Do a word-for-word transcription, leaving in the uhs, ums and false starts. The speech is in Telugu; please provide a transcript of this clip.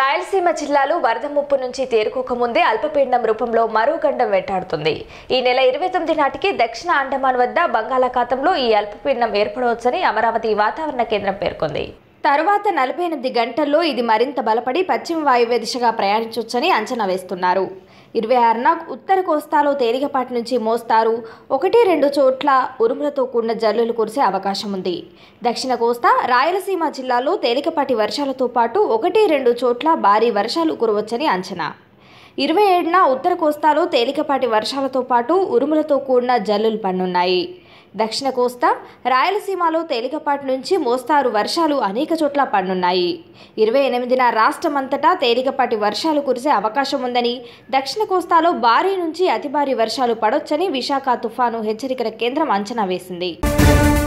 రాయలసీమ జిల్లాలో వరద ముప్పు నుంచి తేరుకోకముందే అల్పపీడనం రూపంలో మరో గండం వెంటాడుతుంది. ఈ నెల ఇరవై తొమ్మిది నాటికి దక్షిణ అండమాన్ వద్ద బంగాళాఖాతంలో ఈ అల్పపీడనం ఏర్పడవచ్చని అమరావతి వాతావరణ కేంద్రం పేర్కొంది. తరువాత నలభై ఎనిమిది గంటల్లో ఇది మరింత బలపడి పశ్చిమ వాయువ్య దిశగా ప్రయాణించొచ్చని అంచనా వేస్తున్నారు. ఇరవై ఆరున ఉత్తర కోస్తాలో తేలికపాటి నుంచి మోస్తారు ఒకటి రెండు చోట్ల ఉరుములతో కూడిన జల్లులు కురిసే అవకాశం ఉంది. దక్షిణ కోస్తా రాయలసీమ జిల్లాలో తేలికపాటి వర్షాలతో పాటు ఒకటి రెండు చోట్ల భారీ వర్షాలు కురవచ్చని అంచనా. ఇరవై ఏడున ఉత్తర కోస్తాలో తేలికపాటి వర్షాలతో పాటు ఉరుములతో కూడిన జల్లులు పడనున్నాయి. దక్షిణ కోస్తా రాయలసీమలో తేలికపాటి నుంచి మోస్తారు వర్షాలు అనేక చోట్ల పడనున్నాయి. ఇరవై ఎనిమిదిన రాష్ట్రమంతటా తేలికపాటి వర్షాలు కురిసే అవకాశం ఉందని, దక్షిణ కోస్తాలో భారీ నుంచి అతి భారీ వర్షాలు పడొచ్చని విశాఖ తుఫాను హెచ్చరికల కేంద్రం అంచనా వేసింది.